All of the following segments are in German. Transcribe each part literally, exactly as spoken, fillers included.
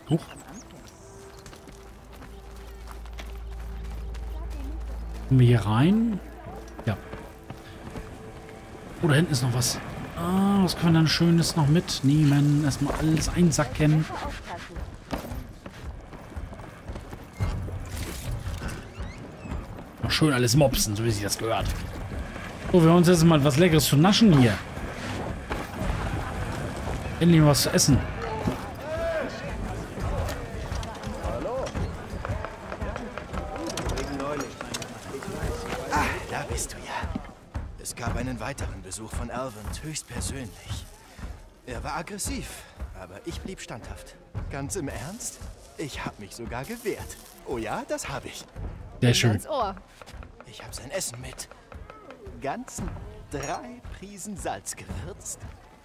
Huch. Kommen wir hier rein? Ja. Oh, da hinten ist noch was. Ah, was können wir dann Schönes noch mitnehmen? Erstmal alles einsacken. Noch schön alles mopsen, so wie sich das gehört. So, wir haben uns jetzt mal was Leckeres zu naschen hier. Endlich mal was zu essen. Ah, da bist du ja. Es gab einen weiteren Besuch von Alvin, höchstpersönlich. Er war aggressiv, aber ich blieb standhaft. Ganz im Ernst? Ich habe mich sogar gewehrt. Oh ja, das habe ich. Sehr schön. Ins Ohr. Ich habe sein Essen mit ganzen drei Prisen Salz gewürzt.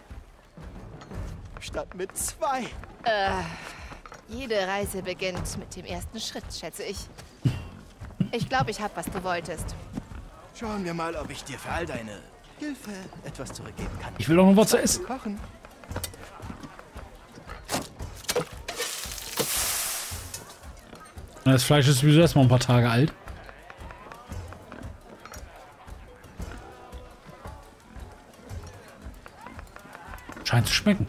Statt mit zwei. Äh, jede Reise beginnt mit dem ersten Schritt, schätze ich. Ich glaube, ich habe, was du wolltest. Schauen wir mal, ob ich dir für all deine Hilfe etwas zurückgeben kann. Ich will doch noch was zu essen. Kochen. Das Fleisch ist sowieso erstmal ein paar Tage alt. Scheint zu schmecken.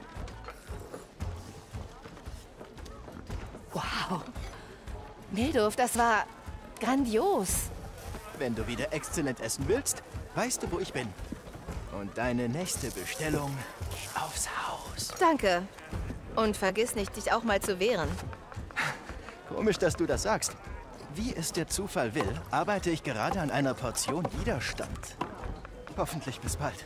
Wow. Milduf, das war grandios. Wenn du wieder exzellent essen willst, weißt du, wo ich bin. Und deine nächste Bestellung geht aufs Haus. Danke. Und vergiss nicht, dich auch mal zu wehren. Komisch, dass du das sagst. Wie es der Zufall will, arbeite ich gerade an einer Portion Widerstand. Hoffentlich bis bald.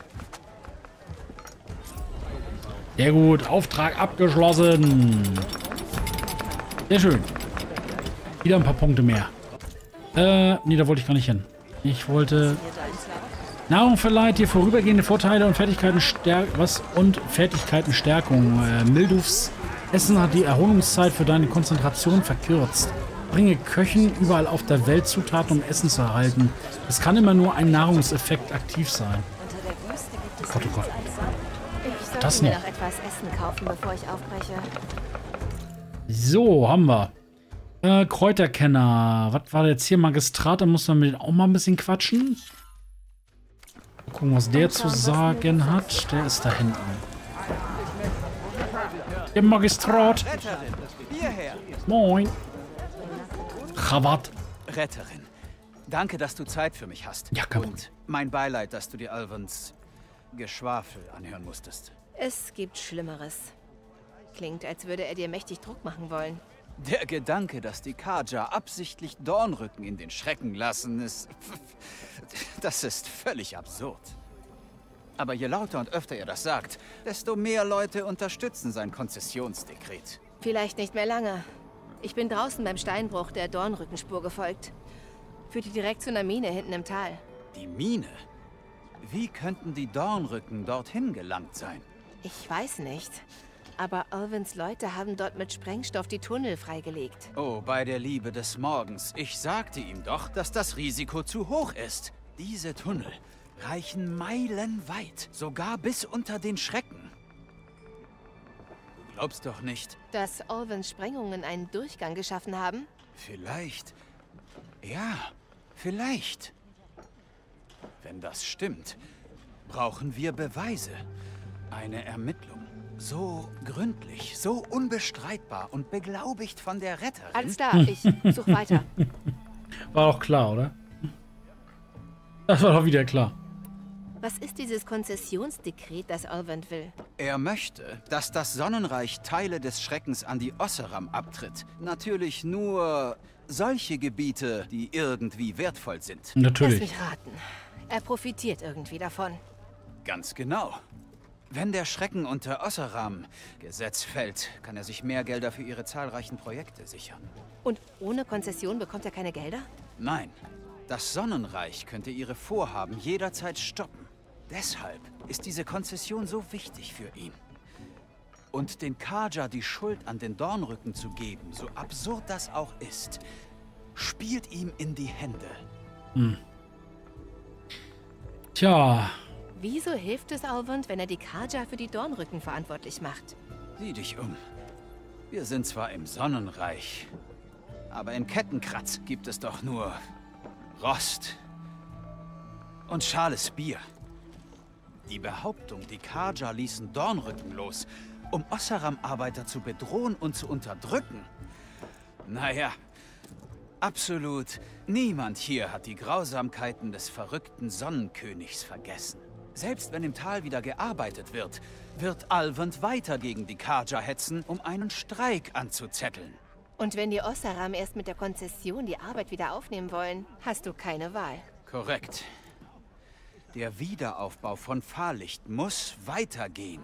Sehr gut. Auftrag abgeschlossen. Sehr schön. Wieder ein paar Punkte mehr. Äh, nee, da wollte ich gar nicht hin. Ich wollte... Nahrung verleiht dir vorübergehende Vorteile und Fertigkeiten stärk was und Fertigkeitenstärkung. Äh, Mildufs Essen hat die Erholungszeit für deine Konzentration verkürzt. Bringe Köchen überall auf der Welt Zutaten, um Essen zu erhalten. Es kann immer nur ein Nahrungseffekt aktiv sein. Gott, oh Gott. Ich sollte Das mir noch. noch etwas Essen kaufen, bevor ich aufbreche. So, haben wir. Äh, Kräuterkenner. Was war jetzt hier? Magistrat, da muss man mit dem auch mal ein bisschen quatschen. Mal gucken, was der zu sagen hat. Der ist da hinten. Der Magistrat. Retterin, hierher. Moin. Chavat. Retterin, danke, dass du Zeit für mich hast. Ja, kein Problem. Und mein Beileid, dass du dir Alvins Geschwafel anhören musstest. Es gibt Schlimmeres. Klingt, als würde er dir mächtig Druck machen wollen. Der Gedanke, dass die Kaja absichtlich Dornrücken in den Schrecken lassen, ist... Das ist völlig absurd. Aber je lauter und öfter er das sagt, desto mehr Leute unterstützen sein Konzessionsdekret. Vielleicht nicht mehr lange. Ich bin draußen beim Steinbruch der Dornrückenspur gefolgt. Führte direkt zu einer Mine hinten im Tal. Die Mine? Wie könnten die Dornrücken dorthin gelangt sein? Ich weiß nicht. Aber Alvins Leute haben dort mit Sprengstoff die Tunnel freigelegt. Oh, bei der Liebe des Morgens. Ich sagte ihm doch, dass das Risiko zu hoch ist. Diese Tunnel reichen meilenweit, sogar bis unter den Schrecken. Du glaubst doch nicht. Dass Alvins Sprengungen einen Durchgang geschaffen haben? Vielleicht. Ja, vielleicht. Wenn das stimmt, brauchen wir Beweise. Eine Ermittlung. So gründlich, so unbestreitbar und beglaubigt von der Retterin. Alles klar, ich suche weiter. War doch klar, oder? Das war doch wieder klar. Was ist dieses Konzessionsdekret, das Alvin will? Er möchte, dass das Sonnenreich Teile des Schreckens an die Osseram abtritt. Natürlich nur solche Gebiete, die irgendwie wertvoll sind. Lass Natürlich. mich raten. Er profitiert irgendwie davon. Ganz genau. Wenn der Schrecken unter Osseram-Gesetz fällt, kann er sich mehr Gelder für ihre zahlreichen Projekte sichern. Und ohne Konzession bekommt er keine Gelder? Nein, das Sonnenreich könnte ihre Vorhaben jederzeit stoppen. Deshalb ist diese Konzession so wichtig für ihn. Und den Kaja die Schuld an den Dornrücken zu geben, so absurd das auch ist, spielt ihm in die Hände. Hm. Tja. Wieso hilft es Alvin, wenn er die Kaja für die Dornrücken verantwortlich macht? Sieh dich um. Wir sind zwar im Sonnenreich, aber in Kettenkratz gibt es doch nur Rost und schales Bier. Die Behauptung, die Carja ließen Dornrücken los, um Oseram-Arbeiter zu bedrohen und zu unterdrücken. Naja, absolut niemand hier hat die Grausamkeiten des verrückten Sonnenkönigs vergessen. Selbst wenn im Tal wieder gearbeitet wird, wird Alvend weiter gegen die Carja hetzen, um einen Streik anzuzetteln. Und wenn die Oseram erst mit der Konzession die Arbeit wieder aufnehmen wollen, hast du keine Wahl. Korrekt. Der Wiederaufbau von Fahrlicht muss weitergehen.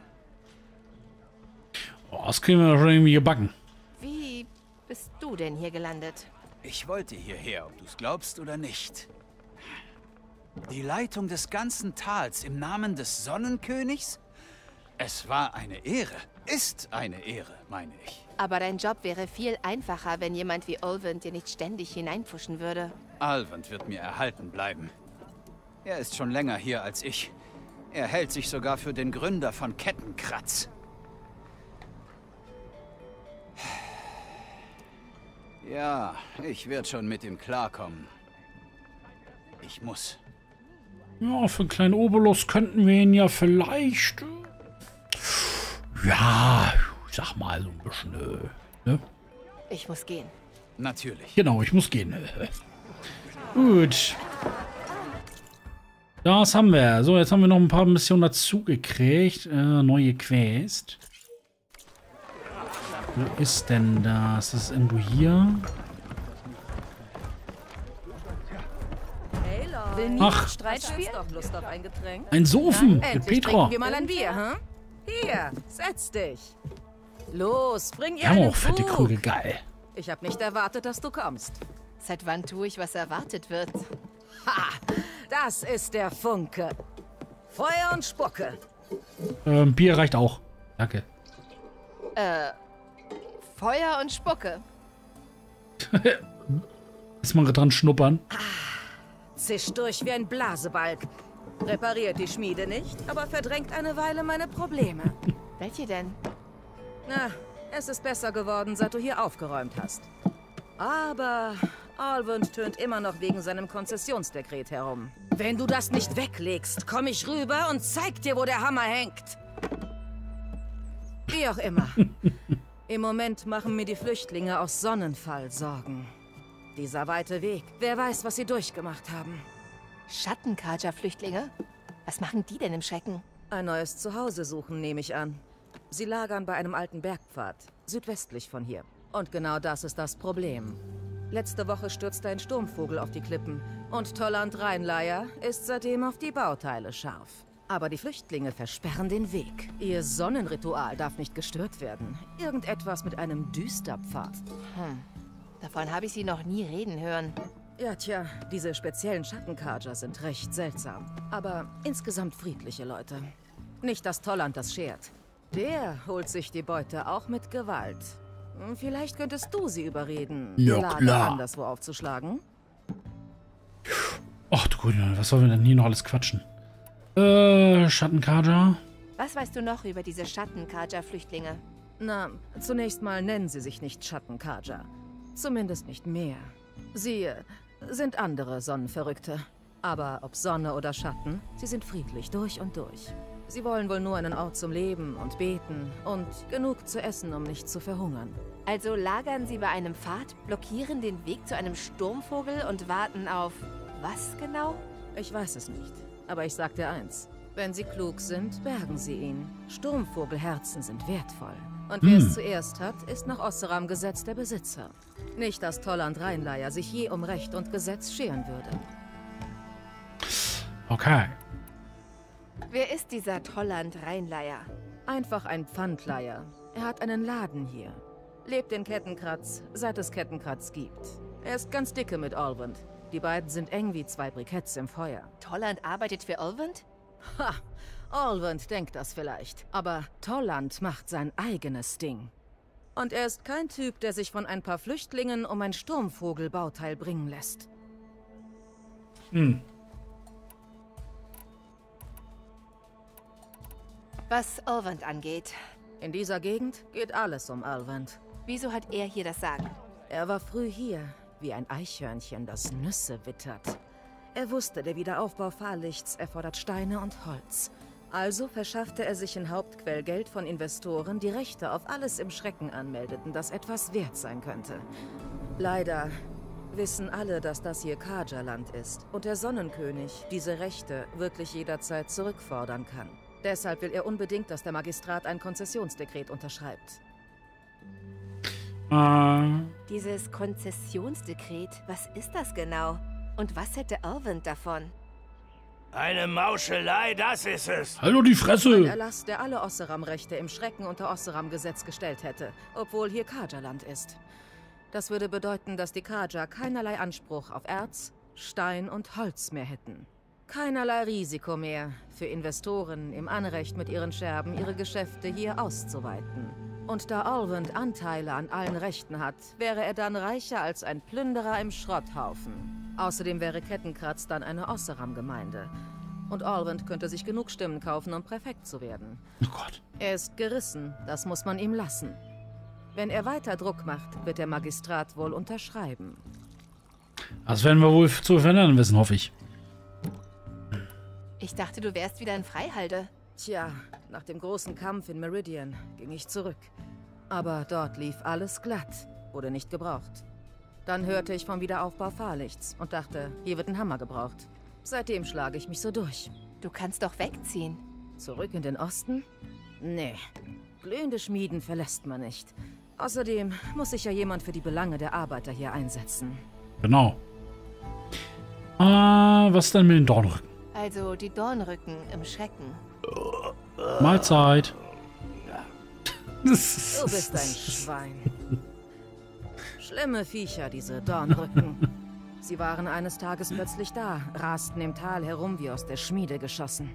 Oh, das kriegen wir schon irgendwie gebacken. Wie bist du denn hier gelandet? Ich wollte hierher, ob du es glaubst oder nicht. Die Leitung des ganzen Tals im Namen des Sonnenkönigs? Es war eine Ehre. Ist eine Ehre, meine ich. Aber dein Job wäre viel einfacher, wenn jemand wie Olvend dir nicht ständig hineinpfuschen würde. Alvend wird mir erhalten bleiben. Er ist schon länger hier als ich. Er hält sich sogar für den Gründer von Kettenkratz. Ja, ich werde schon mit ihm klarkommen. Ich muss. Ja, für einen kleinen Obolus könnten wir ihn ja vielleicht... Ja, ich sag mal so ein bisschen... Äh, ne? Ich muss gehen. Natürlich. Genau, ich muss gehen. Gut. Das haben wir. So, jetzt haben wir noch ein paar Missionen dazu gekriegt. Äh, neue Quest. Wo ist denn das? Das ist irgendwo hier. Ach, Streit spielt doch Lust auf ein Getränk. ein Sofen mit Endlich Petra. trinken wir mal ein Bier, hm? Hier, setz dich. Los, bring ihr Wir haben einen auch fette Krug. Krüge, geil. Ich habe nicht erwartet, dass du kommst. Seit wann tue ich, was erwartet wird? Ha, das ist der Funke. Feuer und Spucke. Ähm, Bier reicht auch. Danke. Äh, Feuer und Spucke. Ist mal dran schnuppern. Zischt durch wie ein Blasebalg. Repariert die Schmiede nicht, aber verdrängt eine Weile meine Probleme. Welche denn? Na, es ist besser geworden, seit du hier aufgeräumt hast. Aber Alvend tönt immer noch wegen seinem Konzessionsdekret herum. Wenn du das nicht weglegst, komme ich rüber und zeig dir, wo der Hammer hängt. Wie auch immer. Im Moment machen mir die Flüchtlinge aus Sonnenfall Sorgen. Dieser weite Weg, wer weiß, was sie durchgemacht haben. Schatten-Carja-Flüchtlinge? Was machen die denn im Schrecken? Ein neues Zuhause suchen, nehme ich an. Sie lagern bei einem alten Bergpfad, südwestlich von hier. Und genau das ist das Problem. Letzte Woche stürzte ein Sturmvogel auf die Klippen und Tolland Rheinleier ist seitdem auf die Bauteile scharf. Aber die Flüchtlinge versperren den Weg. Ihr Sonnenritual darf nicht gestört werden. Irgendetwas mit einem Düsterpfad. Hm. Davon habe ich sie noch nie reden hören. Ja, tja, diese speziellen Schattencarja sind recht seltsam. Aber insgesamt friedliche Leute. Nicht, dass Tolland das schert. Der holt sich die Beute auch mit Gewalt. Vielleicht könntest du sie überreden, Ja, die Lager klar. anderswo aufzuschlagen. Ach du Grüne, was sollen wir denn hier noch alles quatschen? Äh, Schatten-Carja. Was weißt du noch über diese Schatten-Carja-Flüchtlinge? Na, zunächst mal nennen sie sich nicht Schattencarja. Zumindest nicht mehr. Sie äh, sind andere Sonnenverrückte. Aber ob Sonne oder Schatten, sie sind friedlich durch und durch. Sie wollen wohl nur einen Ort zum Leben und beten und genug zu essen, um nicht zu verhungern. Also lagern sie bei einem Pfad, blockieren den Weg zu einem Sturmvogel und warten auf... was genau? Ich weiß es nicht, aber ich sag dir eins. Wenn sie klug sind, bergen sie ihn. Sturmvogelherzen sind wertvoll. Und wer Hm. es zuerst hat, ist nach Oseram Gesetz der Besitzer. Nicht, dass Tolland Rheinleier sich je um Recht und Gesetz scheren würde. Okay. Wer ist dieser Tolland Rheinleier? Einfach ein Pfandleier. Er hat einen Laden hier. Lebt in Kettenkratz, seit es Kettenkratz gibt. Er ist ganz dicke mit Alvend. Die beiden sind eng wie zwei Briketts im Feuer. Tolland arbeitet für Olvend? Ha! Alvend denkt das vielleicht. Aber Tolland macht sein eigenes Ding. Und er ist kein Typ, der sich von ein paar Flüchtlingen um ein Sturmvogelbauteil bringen lässt. Hm. Was Olvend angeht. In dieser Gegend geht alles um Alvend. Wieso hat er hier das Sagen? Er war früh hier, wie ein Eichhörnchen, das Nüsse wittert. Er wusste, der Wiederaufbau Fahrlichts erfordert Steine und Holz. Also verschaffte er sich in Hauptquell Geld von Investoren, die Rechte auf alles im Schrecken anmeldeten, das etwas wert sein könnte. Leider wissen alle, dass das hier Carja-Land ist und der Sonnenkönig diese Rechte wirklich jederzeit zurückfordern kann. Deshalb will er unbedingt, dass der Magistrat ein Konzessionsdekret unterschreibt. Äh, Dieses Konzessionsdekret, was ist das genau? Und was hätte Alvin davon? Eine Mauschelei, das ist es. hallo die Ein Fresse! Erlass, der alle Osseram-Rechte im Schrecken unter Osseram-Gesetz gestellt hätte, obwohl hier Carja-Land ist. Das würde bedeuten, dass die Carja keinerlei Anspruch auf Erz, Stein und Holz mehr hätten. Keinerlei Risiko mehr für Investoren im Anrecht mit ihren Scherben ihre Geschäfte hier auszuweiten. Und da Alvin Anteile an allen Rechten hat, wäre er dann reicher als ein Plünderer im Schrotthaufen. Außerdem wäre Kettenkratz dann eine Osseram-Gemeinde. Und Alvin könnte sich genug Stimmen kaufen, um Präfekt zu werden. Oh Gott. Er ist gerissen, das muss man ihm lassen. Wenn er weiter Druck macht, wird der Magistrat wohl unterschreiben. Das werden wir wohl zu verändern wissen, hoffe ich. Ich dachte, du wärst wieder in Freihalde. Tja, nach dem großen Kampf in Meridian ging ich zurück. Aber dort lief alles glatt, wurde nicht gebraucht. Dann hörte ich vom Wiederaufbau Fahrlichts und dachte, hier wird ein Hammer gebraucht. Seitdem schlage ich mich so durch. Du kannst doch wegziehen. Zurück in den Osten? Nee, glühende Schmieden verlässt man nicht. Außerdem muss sich ja jemand für die Belange der Arbeiter hier einsetzen. Genau. Ah, was denn mit den Dornrücken? Also die Dornrücken im Schrecken. Mahlzeit. Du bist ein Schwein. Schlimme Viecher, diese Dornrücken. Sie waren eines Tages plötzlich da, rasten im Tal herum wie aus der Schmiede geschossen.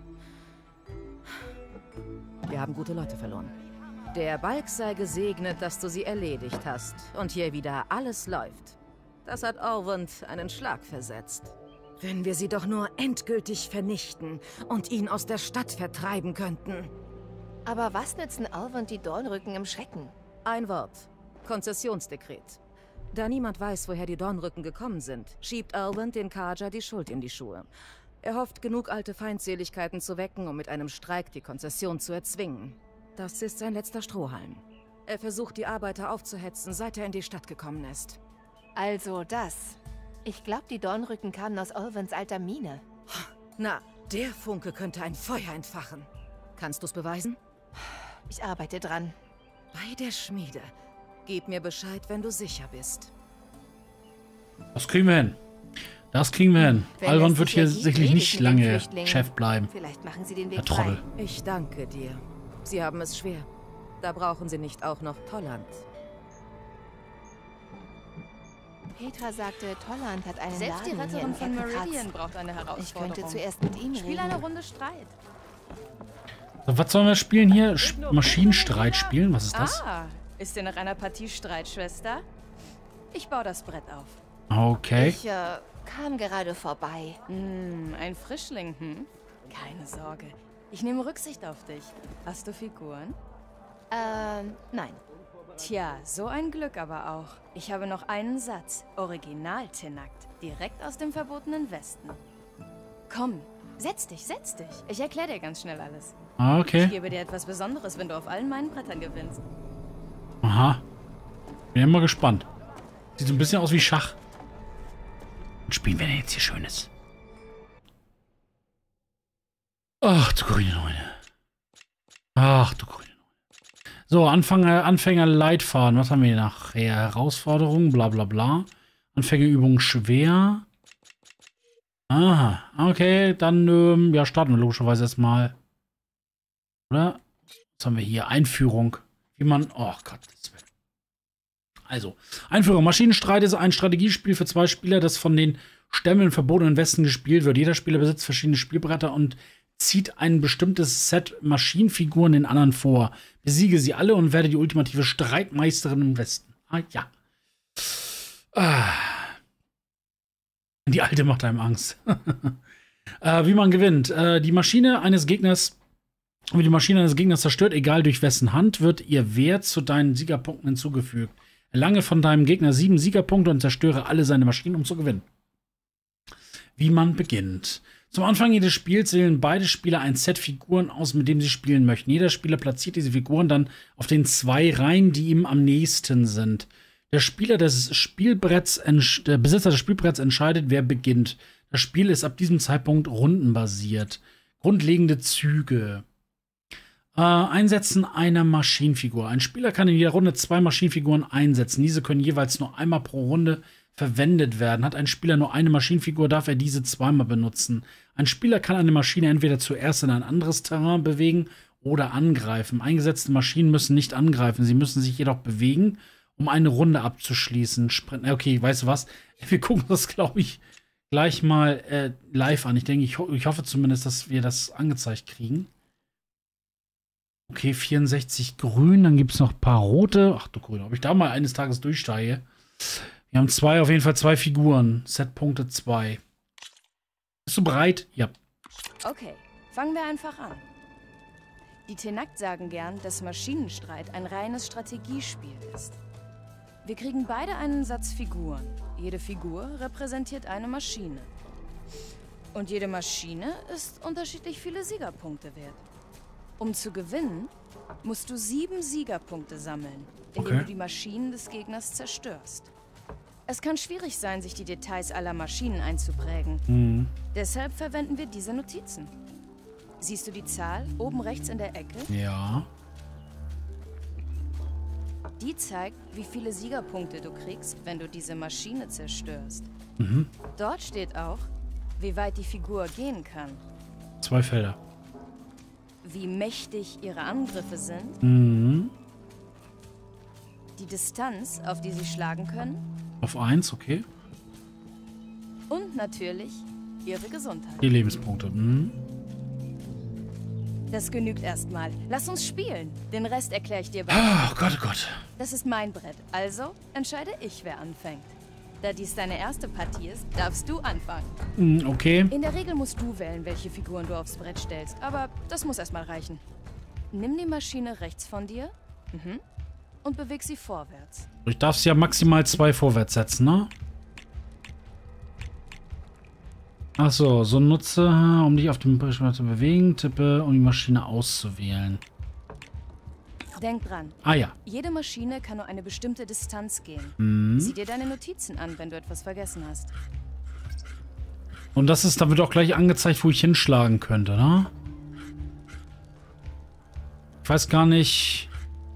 Wir haben gute Leute verloren. Der Balk sei gesegnet, dass du sie erledigt hast und hier wieder alles läuft. Das hat Orwund einen Schlag versetzt. Wenn wir sie doch nur endgültig vernichten und ihn aus der Stadt vertreiben könnten. Aber was nützen Alvin die Dornrücken im Schrecken? Ein Wort. Konzessionsdekret. Da niemand weiß, woher die Dornrücken gekommen sind, schiebt Alvin den Carja die Schuld in die Schuhe. Er hofft, genug alte Feindseligkeiten zu wecken, um mit einem Streik die Konzession zu erzwingen. Das ist sein letzter Strohhalm. Er versucht, die Arbeiter aufzuhetzen, seit er in die Stadt gekommen ist. Also das. Ich glaube, die Dornrücken kamen aus Alvins alter Mine. Na, der Funke könnte ein Feuer entfachen. Kannst du's beweisen? Ich arbeite dran. Bei der Schmiede. Gib mir Bescheid, wenn du sicher bist. Das kriegen wir hin. Das kriegen wir hin. Wenn Alvin es wird sich hier ergibt, sicherlich rede nicht ich mit den lange Flüchtlingen. Chef bleiben. Vielleicht machen sie den Der Weg Trottel. frei. Ich danke dir. Sie haben es schwer. Da brauchen Sie nicht auch noch Tolland. Petra sagte, Tolland hat einen Selbst die Laden hier Retterin in von Kettenkratz. Meridian braucht eine Ich Herausforderung. könnte zuerst mit ihm Spiel eine reden. Runde Streit. So, was sollen wir spielen hier? Sch- Maschinenstreit spielen? Was ist das? Ah, ist dir nach einer Partie Streit, Schwester? Ich baue das Brett auf. Okay. Ich äh, kam gerade vorbei. Hm, ein Frischling, hm? Keine Sorge. Ich nehme Rücksicht auf dich. Hast du Figuren? Ähm, nein. Tja, so ein Glück aber auch. Ich habe noch einen Satz. Original Tenakt. Direkt aus dem verbotenen Westen. Komm, setz dich, setz dich. Ich erkläre dir ganz schnell alles. Ah, Ich okay. gebe dir etwas Besonderes, wenn du auf allen meinen Brettern gewinnst. Aha. Bin ja mal gespannt. Sieht so ein bisschen aus wie Schach. Was spielen wir denn jetzt hier Schönes? Ach, du grüne Neune. Ach, du grüne Neune. So, Anfänger, Anfänger Leitfaden. Was haben wir hier nachher? Herausforderungen, bla bla bla. Anfängerübung schwer. Aha, okay, dann ähm, ja, starten wir logischerweise erstmal. Oder? Was haben wir hier? Einführung. Wie man. Oh Gott. Also, Einführung. Maschinenstreit ist ein Strategiespiel für zwei Spieler, das von den Stämmen im verbotenen Westen gespielt wird. Jeder Spieler besitzt verschiedene Spielbretter und zieht ein bestimmtes Set Maschinenfiguren den anderen vor. Besiege sie alle und werde die ultimative Streitmeisterin im Westen. Ah, ja. Ah. Die alte macht einem Angst. äh, wie man gewinnt. Äh, die Maschine eines Gegners Wenn die Maschine eines Gegners zerstört, egal durch wessen Hand, wird ihr Wert zu deinen Siegerpunkten hinzugefügt. Erlange von deinem Gegner sieben Siegerpunkte und zerstöre alle seine Maschinen, um zu gewinnen. Wie man beginnt. Zum Anfang jedes Spiels wählen beide Spieler ein Set Figuren aus, mit dem sie spielen möchten. Jeder Spieler platziert diese Figuren dann auf den zwei Reihen, die ihm am nächsten sind. Der Spieler des Spielbretts, der Besitzer des Spielbretts entscheidet, wer beginnt. Das Spiel ist ab diesem Zeitpunkt rundenbasiert. Grundlegende Züge. Äh, Einsetzen einer Maschinenfigur. Ein Spieler kann in jeder Runde zwei Maschinenfiguren einsetzen. Diese können jeweils nur einmal pro Runde verwendet werden. Hat ein Spieler nur eine Maschinenfigur, darf er diese zweimal benutzen. Ein Spieler kann eine Maschine entweder zuerst in ein anderes Terrain bewegen oder angreifen. Eingesetzte Maschinen müssen nicht angreifen. Sie müssen sich jedoch bewegen, um eine Runde abzuschließen. Sprint. Okay, weißt du was? Wir gucken das, glaube ich, gleich mal äh, live an. Ich denke, ich, ho ich hoffe zumindest, dass wir das angezeigt kriegen. Okay, vierundsechzig grün, dann gibt es noch ein paar rote. Ach du grün, ob ich da mal eines Tages durchsteige. Wir haben zwei, auf jeden Fall zwei Figuren. Setpunkte zwei. Bist du bereit? Ja. Okay, fangen wir einfach an. Die Tenakt sagen gern, dass Maschinenstreit ein reines Strategiespiel ist. Wir kriegen beide einen Satz Figuren. Jede Figur repräsentiert eine Maschine. Und jede Maschine ist unterschiedlich viele Siegerpunkte wert. Um zu gewinnen, musst du sieben Siegerpunkte sammeln, indem Okay. du die Maschinen des Gegners zerstörst. Es kann schwierig sein, sich die Details aller Maschinen einzuprägen. Mhm. Deshalb verwenden wir diese Notizen. Siehst du die Zahl oben rechts in der Ecke? Ja. Die zeigt, wie viele Siegerpunkte du kriegst, wenn du diese Maschine zerstörst. Mhm. Dort steht auch, wie weit die Figur gehen kann, Zwei Felder. wie mächtig ihre Angriffe sind, Mhm. die Distanz, auf die sie schlagen können Auf eins, okay. und natürlich ihre Gesundheit. Die Lebenspunkte. Mhm. Das genügt erstmal. Lass uns spielen. Den Rest erkläre ich dir bald. Oh Gott, oh Gott. Das ist mein Brett. Also entscheide ich, wer anfängt. Da dies deine erste Partie ist, darfst du anfangen. Mhm, okay. In der Regel musst du wählen, welche Figuren du aufs Brett stellst. Aber das muss erstmal reichen. Nimm die Maschine rechts von dir mhm. und beweg sie vorwärts. Ich darf sie ja maximal zwei vorwärts setzen, ne? Achso, so nutze, um dich auf dem Bildschirm zu bewegen, tippe, um die Maschine auszuwählen. Denk dran, Ah ja. jede Maschine kann nur eine bestimmte Distanz gehen. Mhm. Sieh dir deine Notizen an, wenn du etwas vergessen hast. Und das ist, da wird auch gleich angezeigt, wo ich hinschlagen könnte, ne? Ich weiß gar nicht.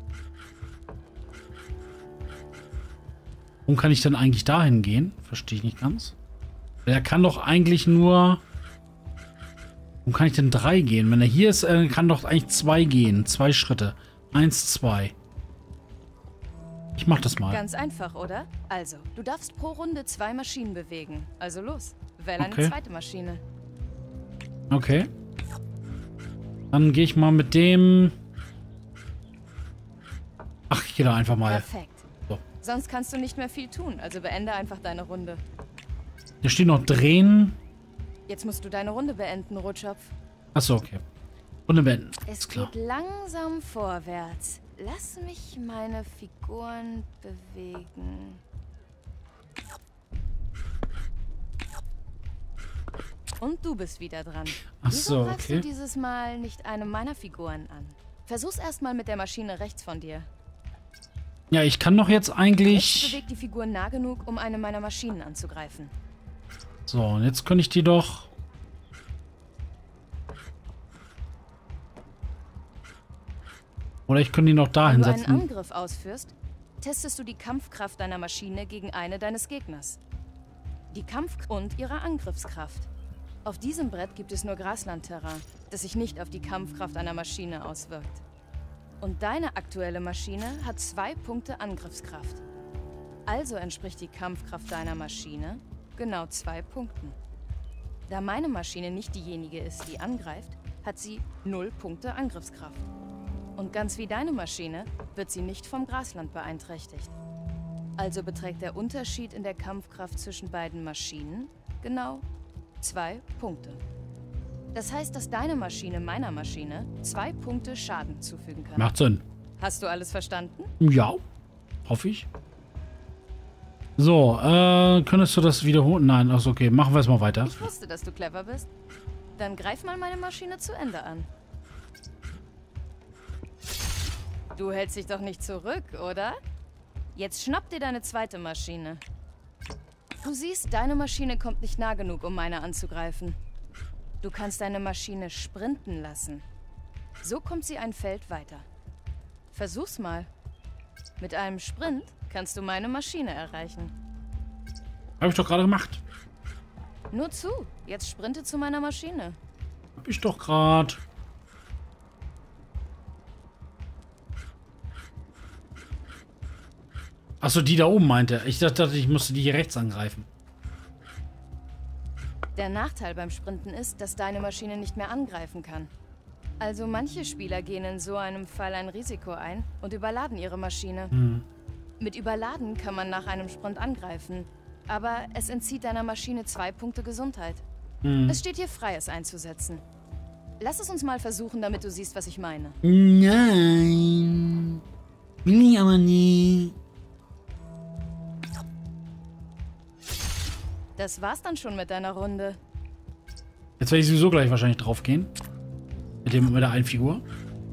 Warum kann ich denn eigentlich dahin gehen? Verstehe ich nicht ganz. Er kann doch eigentlich nur... Warum kann ich denn drei gehen? Wenn er hier ist, äh, kann doch eigentlich zwei gehen. Zwei Schritte. Eins, zwei. Ich mach das mal. Ganz einfach, oder? Also, du darfst pro Runde zwei Maschinen bewegen. Also los, wähle Okay. eine zweite Maschine. Okay. Dann gehe ich mal mit dem... Ach, ich gehe da einfach mal. Perfekt. So. Sonst kannst du nicht mehr viel tun, also beende einfach deine Runde. Hier steht noch drehen. Jetzt musst du deine Runde beenden, Rotschopf. Achso, okay. Runde beenden. Es Ist klar. geht langsam vorwärts. Lass mich meine Figuren bewegen. Und du bist wieder dran. Ach Wieso so, greifst okay. du dieses Mal nicht eine meiner Figuren an? Versuch's erstmal mit der Maschine rechts von dir. Ja, ich kann doch jetzt Rechts eigentlich... bewegt die Figur nah genug, um eine meiner Maschinen anzugreifen. So, und jetzt könnte ich die doch... Oder ich könnte die noch dahin Wenn du einen setzen. Angriff ausführst, testest du die Kampfkraft deiner Maschine gegen eine deines Gegners. Die Kampf- und ihre Angriffskraft. Auf diesem Brett gibt es nur Graslandterrain, das sich nicht auf die Kampfkraft einer Maschine auswirkt. Und deine aktuelle Maschine hat zwei Punkte Angriffskraft. Also entspricht die Kampfkraft deiner Maschine genau zwei Punkten. Da meine Maschine nicht diejenige ist, die angreift, hat sie null Punkte Angriffskraft. Und ganz wie deine Maschine wird sie nicht vom Grasland beeinträchtigt. Also beträgt der Unterschied in der Kampfkraft zwischen beiden Maschinen genau zwei Punkte. Das heißt, dass deine Maschine meiner Maschine zwei Punkte Schaden zufügen kann. Macht Sinn. Hast du alles verstanden? Ja, hoffe ich. So, äh, könntest du das wiederholen? Nein, also okay, machen wir es mal weiter. Ich wusste, dass du clever bist. Dann greif mal meine Maschine zu Ende an. Du hältst dich doch nicht zurück, oder? Jetzt schnapp dir deine zweite Maschine. Du siehst, deine Maschine kommt nicht nah genug, um meine anzugreifen. Du kannst deine Maschine sprinten lassen. So kommt sie ein Feld weiter. Versuch's mal. Mit einem Sprint kannst du meine Maschine erreichen. Habe ich doch gerade gemacht. Nur zu. Jetzt sprinte zu meiner Maschine. Hab ich doch gerade. Achso, die da oben meinte. Ich dachte, ich musste die hier rechts angreifen. Der Nachteil beim Sprinten ist, dass deine Maschine nicht mehr angreifen kann. Also manche Spieler gehen in so einem Fall ein Risiko ein und überladen ihre Maschine. Hm. Mit Überladen kann man nach einem Sprint angreifen, aber es entzieht deiner Maschine zwei Punkte Gesundheit. Hm. Es steht dir frei, es einzusetzen. Lass es uns mal versuchen, damit du siehst, was ich meine. Nein. Will ich aber nie. Das war's dann schon mit deiner Runde. Jetzt werde ich sowieso gleich wahrscheinlich drauf gehen. Mit dem mit der einen Figur.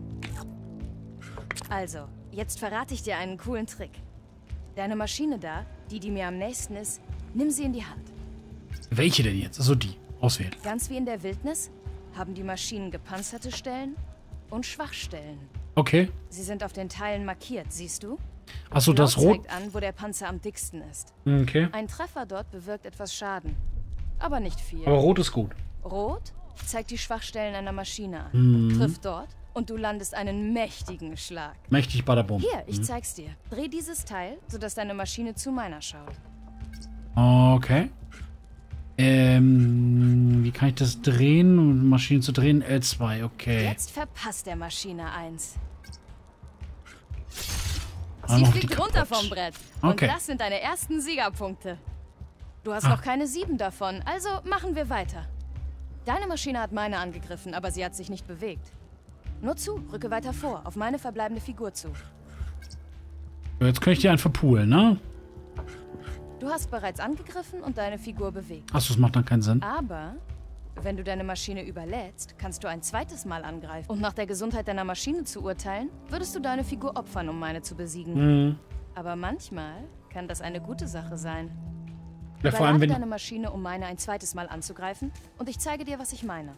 Also, jetzt verrate ich dir einen coolen Trick. Deine Maschine da, die, die mir am nächsten ist, nimm sie in die Hand. Welche denn jetzt? Also die. Auswählen. Ganz wie in der Wildnis haben die Maschinen gepanzerte Stellen und Schwachstellen. Okay. Sie sind auf den Teilen markiert, siehst du? Achso, Blau das Rot. zeigt an, wo der Panzer am dicksten ist. Okay. Ein Treffer dort bewirkt etwas Schaden. Aber nicht viel. Aber Rot ist gut. Rot zeigt die Schwachstellen einer Maschine an. Mhm. Triff dort und du landest einen mächtigen Schlag. Mächtig Badabum. Hier, ich zeig's dir. Dreh dieses Teil, sodass deine Maschine zu meiner schaut. Okay. Ähm, wie kann ich das drehen? Um Maschinen zu drehen? L zwei, okay. Jetzt verpasst der Maschine eins. Ah, Sie noch fliegt die runter kaputt. vom Brett. Und Okay. das sind deine ersten Siegerpunkte. Du hast Ah. noch keine sieben davon, also machen wir weiter. Deine Maschine hat meine angegriffen, aber sie hat sich nicht bewegt. Nur zu, rücke weiter vor, auf meine verbleibende Figur zu. Jetzt kann ich die einfach poolen, ne? Du hast bereits angegriffen und deine Figur bewegt. Achso, das macht dann keinen Sinn. Aber wenn du deine Maschine überlädst, kannst du ein zweites Mal angreifen. Und nach der Gesundheit deiner Maschine zu urteilen, würdest du deine Figur opfern, um meine zu besiegen. Mhm. Aber manchmal kann das eine gute Sache sein. Ja, vor allem, Überlade wenn. deine Maschine, um meine ein zweites Mal anzugreifen, und ich zeige dir, was ich meine.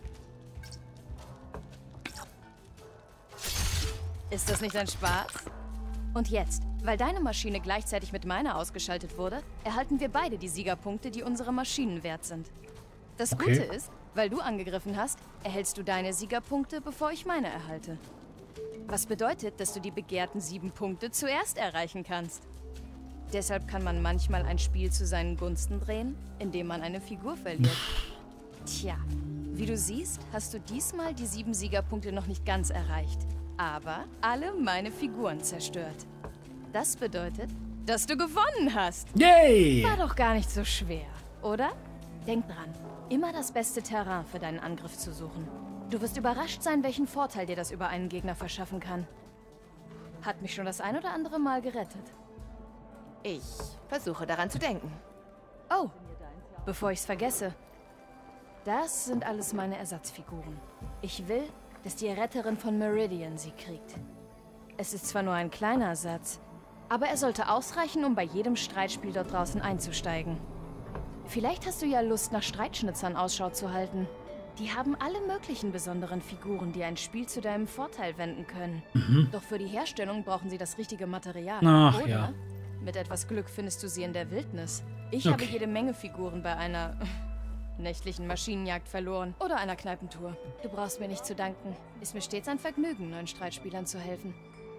Ist das nicht ein Spaß? Und jetzt, weil deine Maschine gleichzeitig mit meiner ausgeschaltet wurde, erhalten wir beide die Siegerpunkte, die unsere Maschinen wert sind. Das Okay. Gute ist, weil du angegriffen hast, erhältst du deine Siegerpunkte, bevor ich meine erhalte. Was bedeutet, dass du die begehrten sieben Punkte zuerst erreichen kannst. Deshalb kann man manchmal ein Spiel zu seinen Gunsten drehen, indem man eine Figur verliert. Tja, wie du siehst, hast du diesmal die sieben Siegerpunkte noch nicht ganz erreicht, aber alle meine Figuren zerstört. Das bedeutet, dass du gewonnen hast. Yay! War doch gar nicht so schwer, oder? Denk dran, immer das beste Terrain für deinen Angriff zu suchen. Du wirst überrascht sein, welchen Vorteil dir das über einen Gegner verschaffen kann. Hat mich schon das ein oder andere Mal gerettet. Ich versuche daran zu denken. Oh, bevor ich's vergesse. Das sind alles meine Ersatzfiguren. Ich will, dass die Retterin von Meridian sie kriegt. Es ist zwar nur ein kleiner Satz, aber er sollte ausreichen, um bei jedem Streitspiel dort draußen einzusteigen. Vielleicht hast du ja Lust, nach Streitschnitzern Ausschau zu halten. Die haben alle möglichen besonderen Figuren, die ein Spiel zu deinem Vorteil wenden können. Doch für die Herstellung brauchen sie das richtige Material. Ach, Oder ja. mit etwas Glück findest du sie in der Wildnis. Ich Okay. habe jede Menge Figuren bei einer nächtlichen Maschinenjagd verloren. Oder einer Kneipentour. Du brauchst mir nicht zu danken. Ist mir stets ein Vergnügen, neuen Streitspielern zu helfen.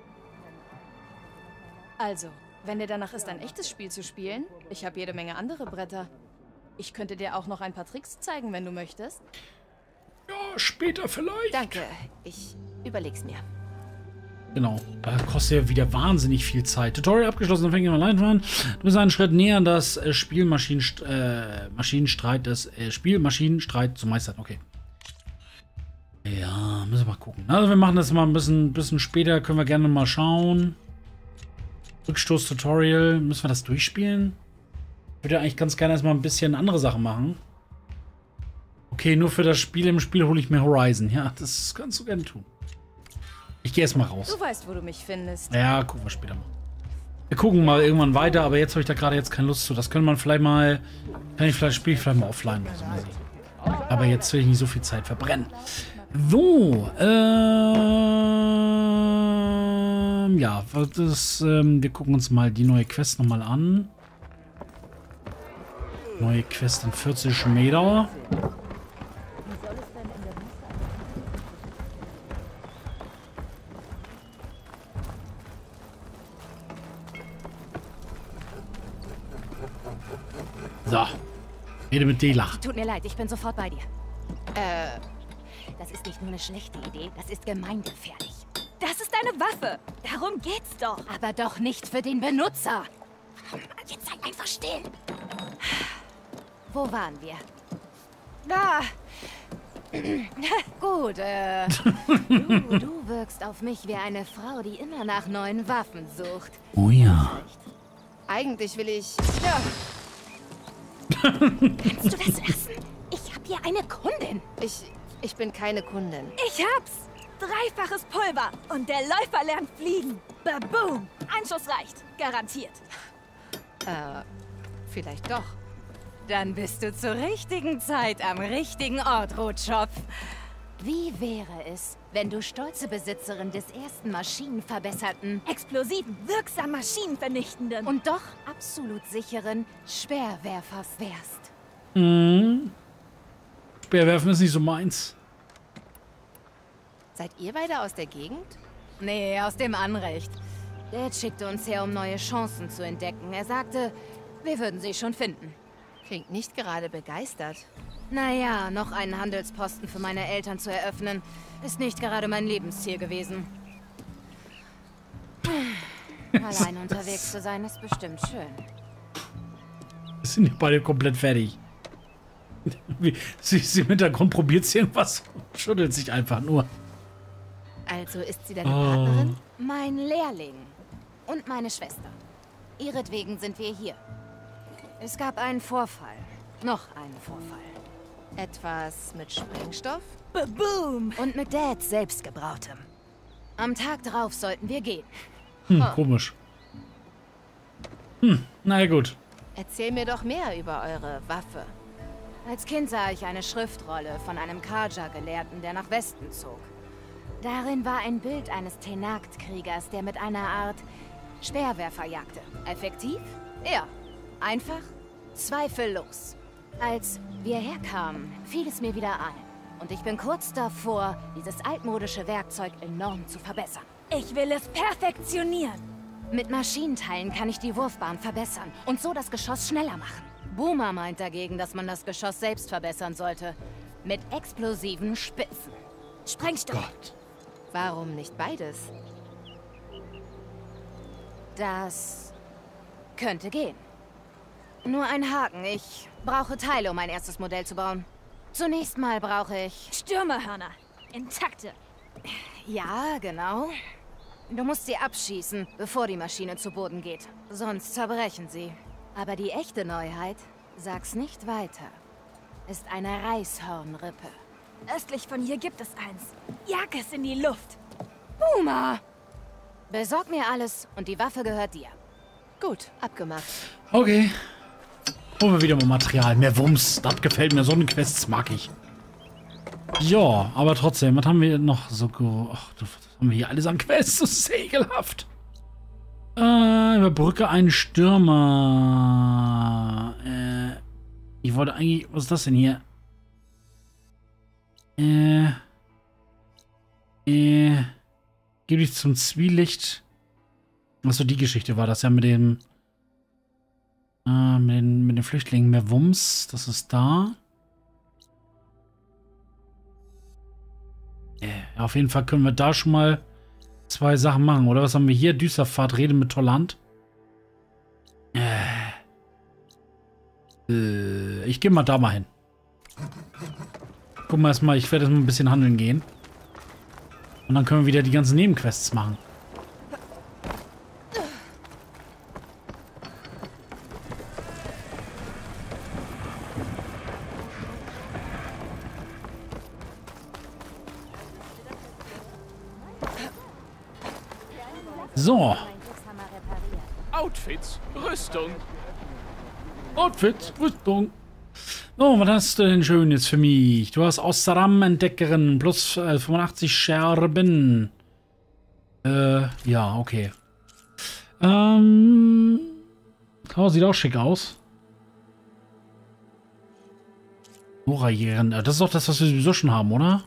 Also, wenn dir danach ist, ein echtes Spiel zu spielen, ich habe jede Menge andere Bretter. Ich könnte dir auch noch ein paar Tricks zeigen, wenn du möchtest. Ja, später vielleicht. Danke, ich überleg's mir. Genau. Da kostet ja wieder wahnsinnig viel Zeit. Tutorial abgeschlossen, dann fängt ihr mal allein an. Du bist einen Schritt näher an das äh, Spiel Maschinenst äh, Maschinenstreit, das äh, Spiel Maschinenstreit zu meistern. Okay. Ja, müssen wir mal gucken. Also wir machen das mal ein bisschen, bisschen später. Können wir gerne mal schauen. Rückstoß-Tutorial. Müssen wir das durchspielen? Ich würde eigentlich ganz gerne erstmal ein bisschen andere Sachen machen. Okay, nur für das Spiel im Spiel hole ich mir Horizon. Ja, das kannst du gerne tun. Ich gehe erstmal raus. Du weißt, wo du mich findest. Ja, gucken wir später mal. Wir gucken mal irgendwann weiter, aber jetzt habe ich da gerade jetzt keine Lust zu. Das könnte man vielleicht mal... Kann ich vielleicht spiele ich vielleicht mal offline oder so. Aber jetzt will ich nicht so viel Zeit verbrennen. So, ähm... ja, was ist, ähm, wir gucken uns mal die neue Quest nochmal an. Neue Quest in vierzig Meter. So. Rede mit Dela. Tut mir leid, ich bin sofort bei dir. Äh, Das ist nicht nur eine schlechte Idee, das ist gemeingefährlich. Das ist eine Waffe. Darum geht's doch. aber doch nicht für den Benutzer. Jetzt sei einfach still. Wo waren wir? Da. Gut, äh... du, du wirkst auf mich wie eine Frau, die immer nach neuen Waffen sucht. Oh ja. Eigentlich will ich... Ja, Kannst du das lassen? Ich hab hier eine Kundin. ich... Ich bin keine Kundin. Ich hab's. Dreifaches Pulver. Und der Läufer lernt fliegen. Baboom. Ein Schuss reicht. Garantiert. Äh, vielleicht doch. Dann bist du zur richtigen Zeit am richtigen Ort, Rotschopf. Wie wäre es, wenn du stolze Besitzerin des ersten maschinenverbesserten Explosiven, wirksam maschinenvernichtenden. und doch absolut sicheren Speerwerfers wärst? Mhm. Speerwerfen ist nicht so meins. Seid ihr beide aus der Gegend? Nee, aus dem Anrecht. Dad schickte uns her, um neue Chancen zu entdecken. Er sagte, Wir würden sie schon finden. klingt nicht gerade begeistert. Naja, noch einen Handelsposten für meine Eltern zu eröffnen, ist nicht gerade mein Lebensziel gewesen. Allein unterwegs zu sein, ist bestimmt schön. Wir sind ja beide komplett fertig. Wie, sie, sie im Hintergrund probiert sie irgendwas und schüttelt sich einfach nur. Also ist sie deine Oh. Partnerin? Mein Lehrling und meine Schwester. Ihretwegen sind wir hier. Es gab einen Vorfall. Noch einen Vorfall. Etwas mit Sprengstoff? Baboom. Und mit Dads selbstgebrautem. Am Tag drauf sollten wir gehen. Hm, komisch. Hm, na ja, gut. Erzähl mir doch mehr über eure Waffe. Als Kind sah ich eine Schriftrolle von einem Karja-Gelehrten, der nach Westen zog. Darin war ein Bild eines Tenakt-Kriegers, der mit einer Art Speerwerfer jagte. Effektiv? Ja. Einfach? Zweifellos. Als wir herkamen, fiel es mir wieder ein. Und ich bin kurz davor, dieses altmodische Werkzeug enorm zu verbessern. Ich will es perfektionieren. Mit Maschinenteilen kann ich die Wurfbahn verbessern und so das Geschoss schneller machen. Boomer meint dagegen, dass man das Geschoss selbst verbessern sollte. Mit explosiven Spitzen. Sprengstoff. Gott. Warum nicht beides? Das könnte gehen. Nur ein Haken. Ich brauche Teile, um mein erstes Modell zu bauen. Zunächst mal brauche ich... Stürmerhörner. Intakte. Ja, genau. Du musst sie abschießen, bevor die Maschine zu Boden geht. Sonst zerbrechen sie. Aber die echte Neuheit, sag's nicht weiter, ist eine Reishornrippe. Östlich von hier gibt es eins. Jag es in die Luft. Boomer! Besorg mir alles und die Waffe gehört dir. Gut, abgemacht. Okay. Holen wir wieder mal Material. Mehr Wumms. Das gefällt mir. So eine Quests mag ich. Ja, aber trotzdem, was haben wir noch so... Ach, was haben wir hier alles an Quests? Das ist ekelhaft. Äh, überbrücke einen Stürmer. Äh, ich wollte eigentlich... Was ist das denn hier? Äh... Äh... Gib dich zum Zwielicht. Achso, die Geschichte war das ja mit dem... Äh, mit den, mit den Flüchtlingen. Mehr Wumms. Das ist da. Äh, auf jeden Fall können wir da schon mal zwei Sachen machen. Oder was haben wir hier? Düsterfahrt, Rede mit Tolland. Äh. Äh, ich gehe mal da mal hin. Guck mal erstmal, ich werde jetzt mal ein bisschen handeln gehen. Und dann können wir wieder die ganzen Nebenquests machen. So. Outfits, Rüstung. Outfits, Rüstung. Oh, was hast du denn Schönes für mich? Du hast Osram-Entdeckerin plus äh, fünfundachtzig Scherben. Äh, ja, okay. Ähm. Oh, sieht auch schick aus. Nora-Jägerin. Das ist doch das, was wir sowieso schon haben, oder?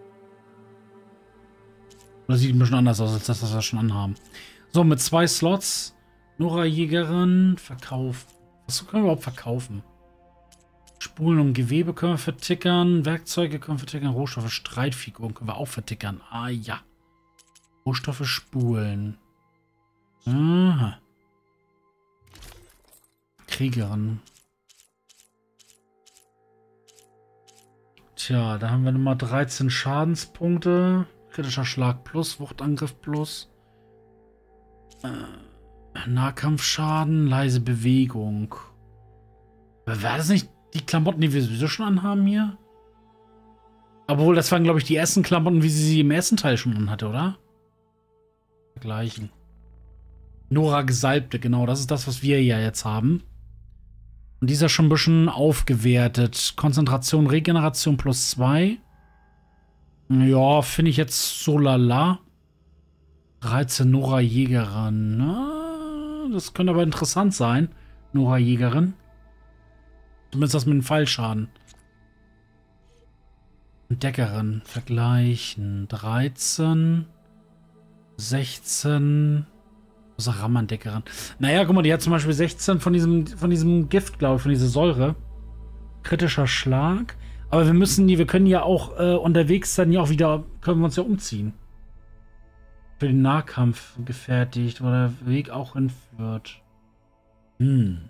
Oder sieht ein bisschen anders aus, als das, was wir schon anhaben. So, mit zwei Slots. Nora-Jägerin. Verkauf. Was können wir überhaupt verkaufen? Spulen und Gewebe können wir vertickern. Werkzeuge können wir vertickern. Rohstoffe, Streitfiguren können wir auch vertickern. Ah ja. Rohstoffe, Spulen. Aha. Kriegerin. Tja, da haben wir nochmal dreizehn Schadenspunkte. Kritischer Schlag plus, Wuchtangriff plus. Äh, Nahkampfschaden, leise Bewegung. War das nicht die Klamotten, die wir sowieso schon anhaben hier? Obwohl, das waren, glaube ich, die ersten Klamotten, wie sie sie im ersten Teil schon anhatte, oder? Vergleichen. Nora Gesalbte, genau, das ist das, was wir ja jetzt haben. Und dieser schon ein bisschen aufgewertet. Konzentration, Regeneration plus zwei. Ja, finde ich jetzt so lala. dreizehn Nora Jägerin. Na, das könnte aber interessant sein. Nora Jägerin. Zumindest das mit dem Fallschaden. Entdeckerin. Vergleichen. dreizehn. sechzehn. Rammerndeckerin. Naja, guck mal, die hat zum Beispiel sechzehn von diesem, von diesem Gift, glaube ich, von dieser Säure. Kritischer Schlag. Aber wir müssen die, wir können ja auch äh, unterwegs dann ja auch wieder, können wir uns ja umziehen. Für den Nahkampf gefertigt, oder der Weg auch entführt. Hm.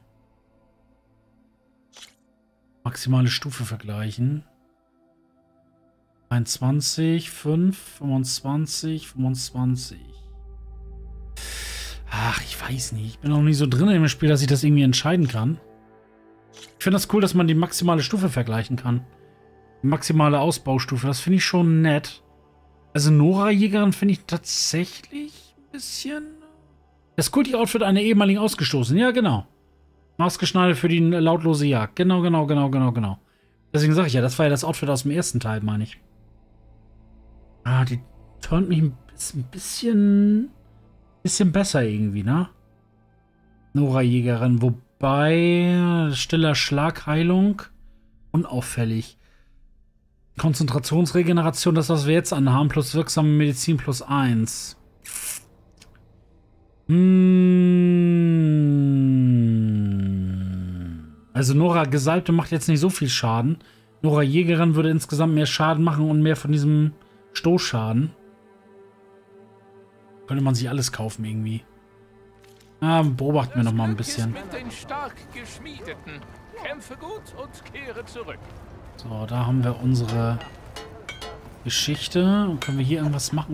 Maximale Stufe vergleichen. einundzwanzig, fünf, fünfundzwanzig, fünfundzwanzig. Ach, ich weiß nicht. Ich bin noch nicht so drin im Spiel, dass ich das irgendwie entscheiden kann. Ich finde das cool, dass man die maximale Stufe vergleichen kann. Die maximale Ausbaustufe, das finde ich schon nett. Also Nora-Jägerin finde ich tatsächlich ein bisschen... Das Kulti-Outfit einer ehemaligen Ausgestoßenen. Ja, genau. Maßgeschneidert für die lautlose Jagd. Genau, genau, genau, genau, genau. Deswegen sage ich ja, das war ja das Outfit aus dem ersten Teil, meine ich. Ah, die turnt mich ein bisschen... Bisschen besser irgendwie, ne? Nora-Jägerin, wobei stiller Schlagheilung, unauffällig. Konzentrationsregeneration, das, was wir jetzt anhaben, plus wirksame Medizin plus eins. Hm. Also Nora Gesalbte macht jetzt nicht so viel Schaden. Nora Jägerin würde insgesamt mehr Schaden machen und mehr von diesem Stoßschaden. Könnte man sich alles kaufen irgendwie. Ah, beobachten wir noch mal ein bisschen. Mit den stark geschmiedeten. Kämpfe gut und kehre zurück. So, da haben wir unsere Geschichte. Und können wir hier irgendwas machen?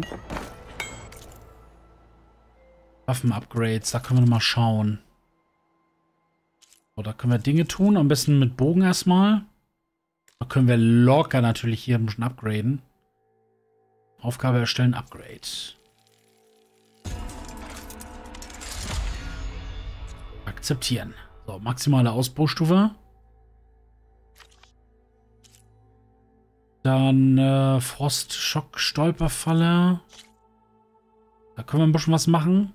Waffen-Upgrades, da können wir noch mal schauen. So, da können wir Dinge tun. Am besten mit Bogen erstmal. Da können wir locker natürlich hier ein bisschen upgraden. Aufgabe erstellen, Upgrade. Akzeptieren. So, maximale Ausbaustufe. Dann äh, Frost, Schock, Stolperfalle. Da können wir ein bisschen was machen.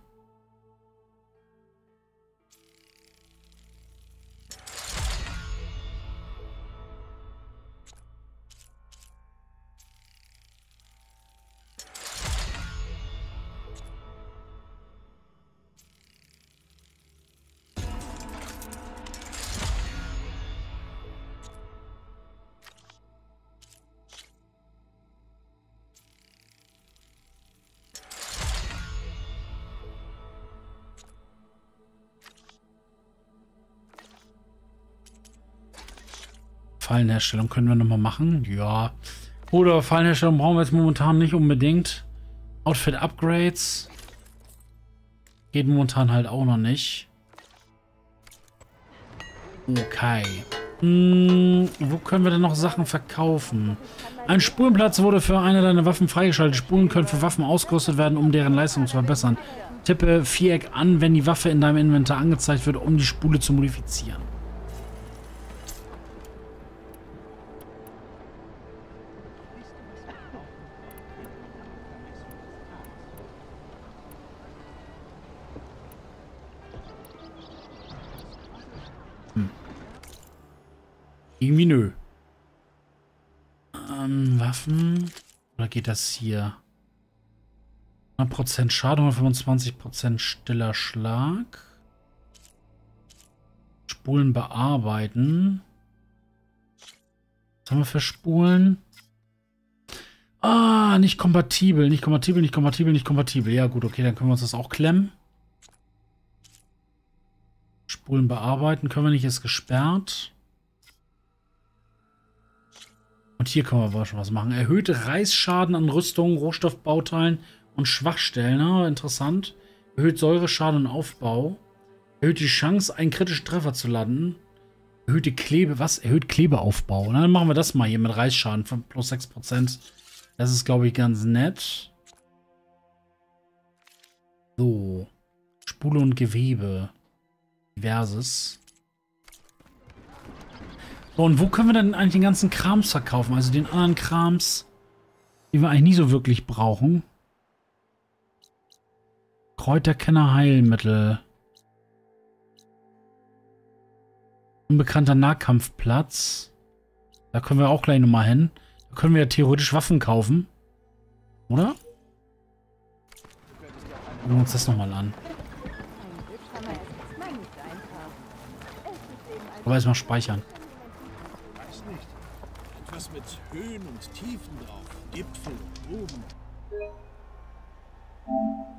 Fallenherstellung können wir nochmal machen. Ja. Oder Fallenherstellung brauchen wir jetzt momentan nicht unbedingt. Outfit-Upgrades. Geht momentan halt auch noch nicht. Okay. Hm, wo können wir denn noch Sachen verkaufen? Ein Spulenplatz wurde für eine deiner Waffen freigeschaltet. Spulen können für Waffen ausgerüstet werden, um deren Leistung zu verbessern. Tippe Viereck an, wenn die Waffe in deinem Inventar angezeigt wird, um die Spule zu modifizieren. Hm. Irgendwie nö. Ähm, Waffen. Oder geht das hier? hundert Prozent Schaden, fünfundzwanzig Prozent stiller Schlag. Spulen bearbeiten. Was haben wir für Spulen? Ah, nicht kompatibel, nicht kompatibel, nicht kompatibel, nicht kompatibel. Ja gut, okay, dann können wir uns das auch klemmen. Spulen bearbeiten können wir nicht, ist gesperrt. Und hier können wir aber schon was machen. Erhöhte Reißschaden an Rüstungen, Rohstoffbauteilen und Schwachstellen. Ah, interessant. Erhöht Säureschaden und Aufbau. Erhöht die Chance, einen kritischen Treffer zu landen. Erhöhte Klebe. Was? Erhöht Klebeaufbau. Na, dann machen wir das mal hier mit Reißschaden von plus sechs Prozent. Das ist, glaube ich, ganz nett. So. Spule und Gewebe. Diverses. So, und wo können wir denn eigentlich den ganzen Krams verkaufen? Also den anderen Krams, die wir eigentlich nie so wirklich brauchen. Kräuterkenner, Heilmittel. Unbekannter Nahkampfplatz. Da können wir auch gleich nochmal hin. Da können wir ja theoretisch Waffen kaufen. Oder? Gucken wir uns das nochmal an. Aber erstmal speichern. Weiß nicht. Etwas mit Höhen und Tiefen drauf. Gipfel und oben.